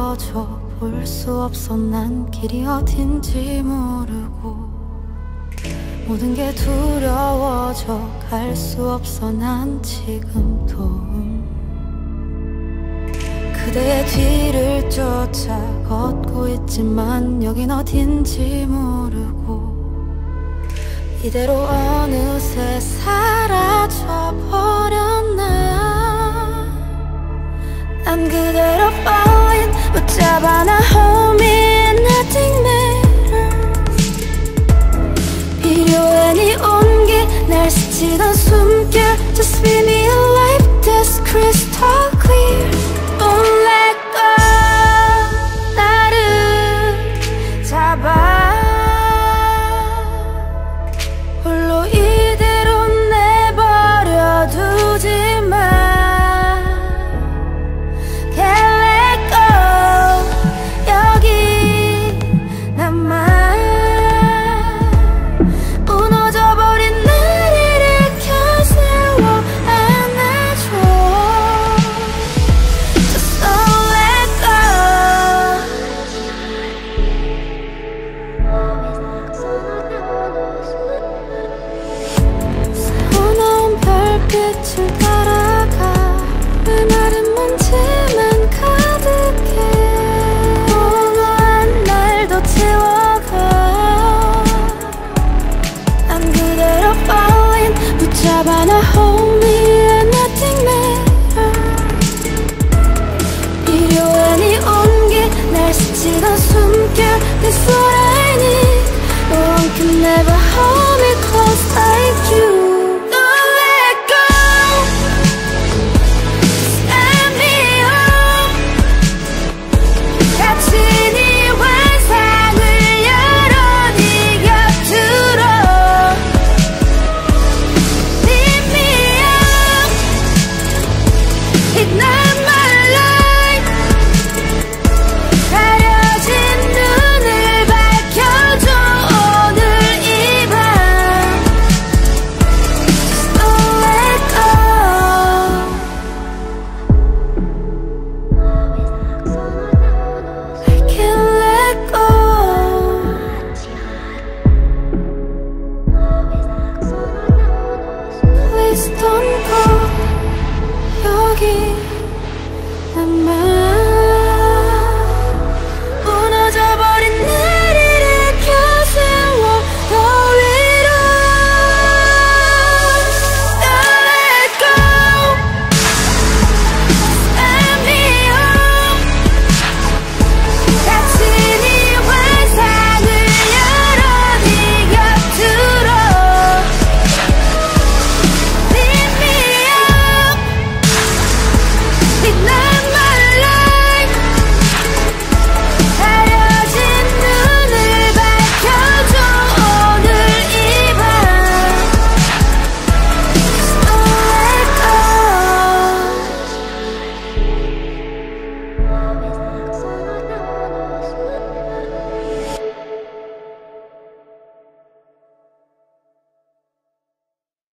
두려워져 볼 수 없어 난 길이 어딘지 모르고 모든 게 두려워져 갈 수 없어 난 지금도 그대의 뒤를 쫓아 걷고 있지만 여긴 어딘지 모르고 이대로 어느새 사라져버렸나 난 그대로 falling 붙잡아 나 hold me and nothing matters 필요해 네 온기 날 스치던 숨결 Just leave me alone